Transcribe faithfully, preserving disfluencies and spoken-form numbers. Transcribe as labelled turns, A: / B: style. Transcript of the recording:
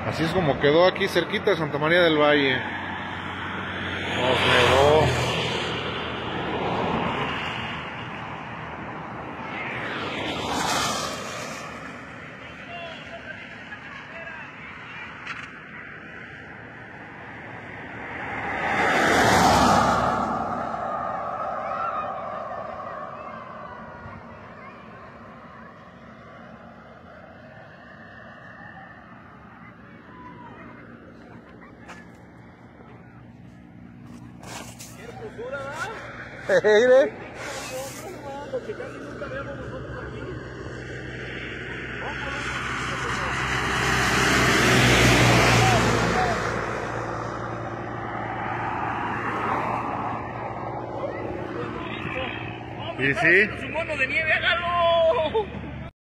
A: Así es como quedó aquí cerquita de Santa María del Valle. Nos nevó. ¿Eh? ¿Y sí?
B: Su mono de nieve, hágalo.